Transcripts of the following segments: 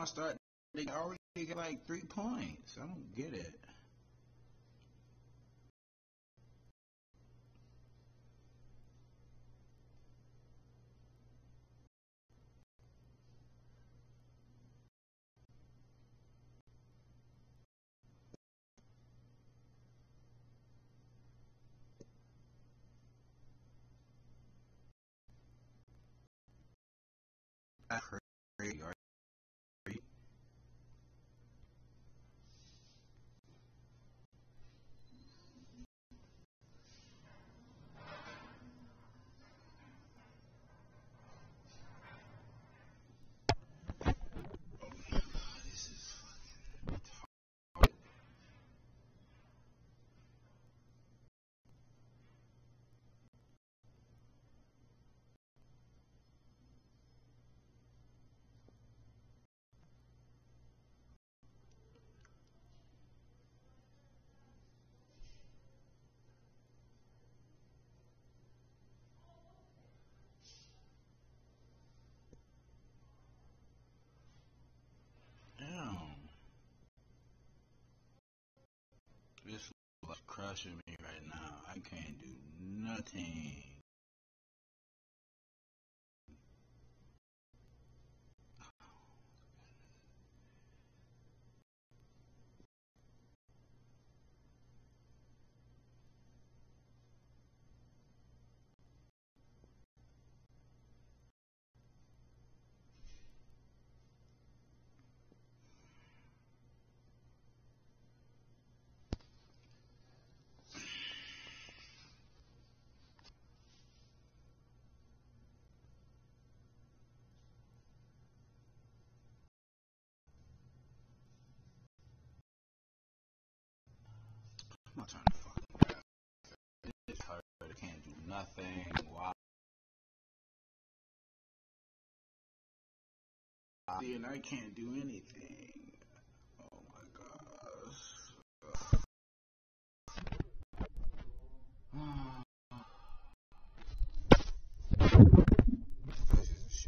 I start, they already get like 3 points. I don't get it. That's crazy. Damn. This is crushing me right now. I can't do nothing. I'm not trying to fucking this hurt. I can't do nothing. Why? And I can't do anything. Oh my gosh. This is a shame.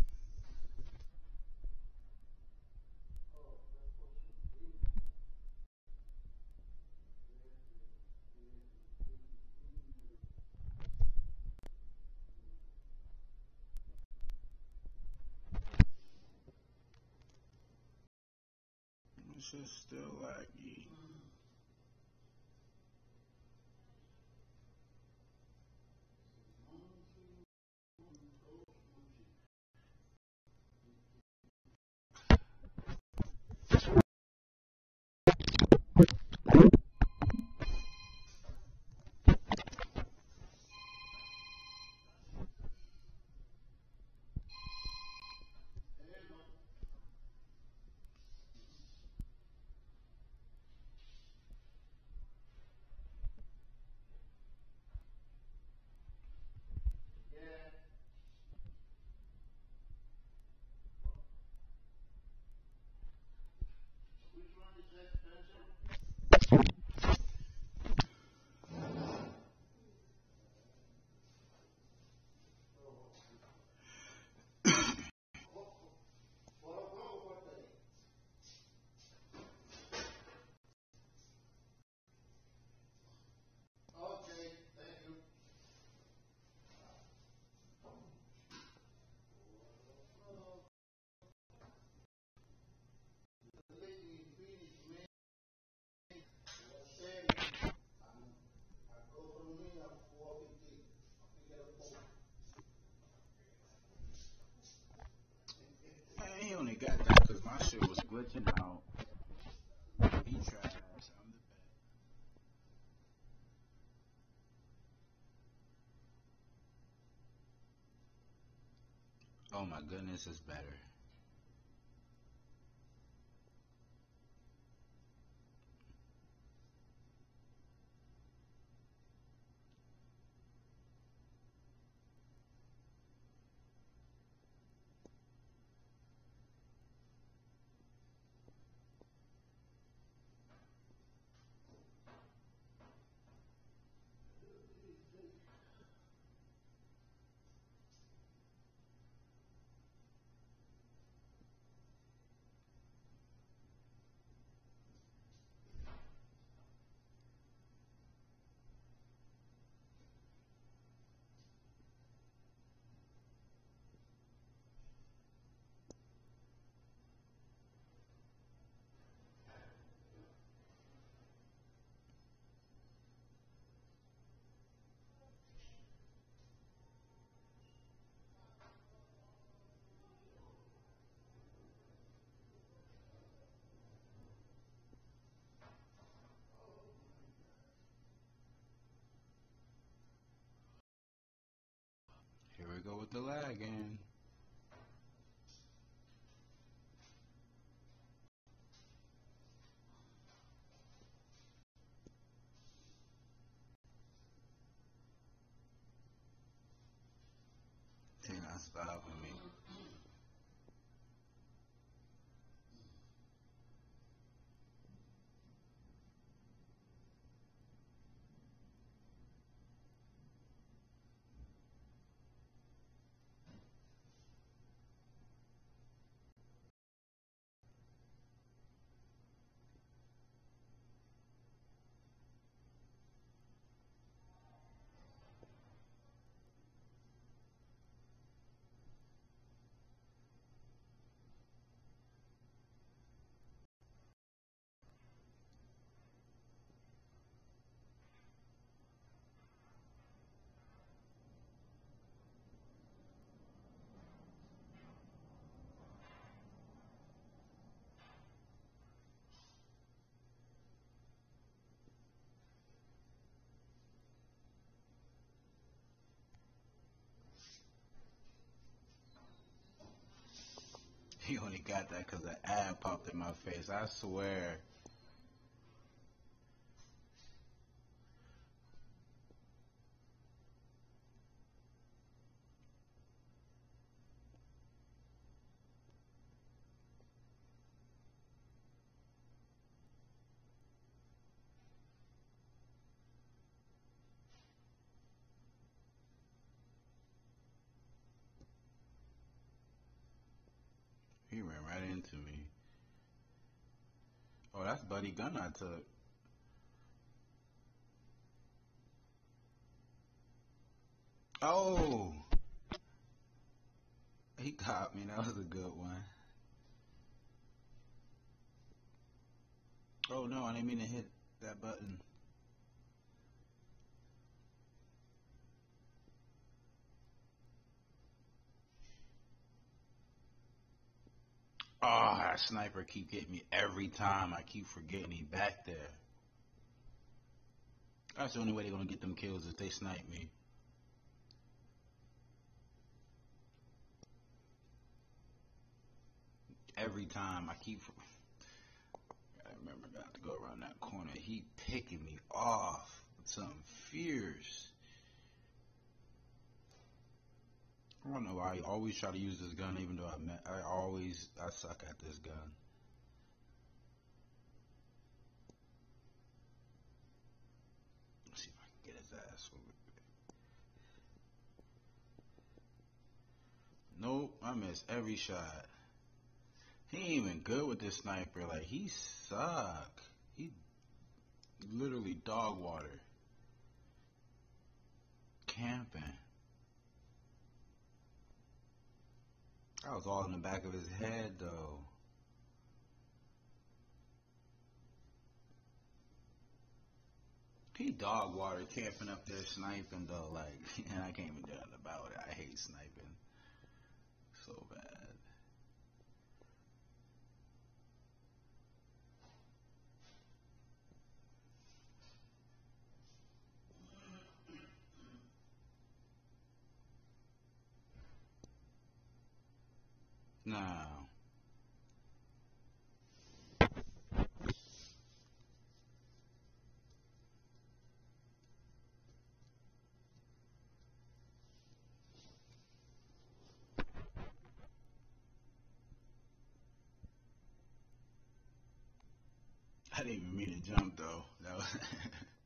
This is still laggy. He only got that because my shit was glitching out. He trash. I'm the best. Oh my goodness, it's better. go with the lag and they're not stopping me. He only got that because the ad popped in my face. I swear. He ran right into me. Oh, that's Buddy Gun I took. Oh, he caught me. That was a good one. Oh no, I didn't mean to hit that button. Oh, that sniper keep getting me every time. I keep forgetting he back there. That's the only way they're gonna get them kills if they snipe me. Every time I keep. I remember not to go around that corner. He picking me off with something fierce. I don't know why I always try to use this gun, even though I suck at this gun. Let's see if I can get his ass over. Nope, I missed every shot. He ain't even good with this sniper. Like, he suck. He literally dog water. Camping. I was all in the back of his head, though. He dog water camping up there sniping, though. Like, and I can't even do nothing about it. I hate sniping so bad. No. I didn't even mean to jump, though. That was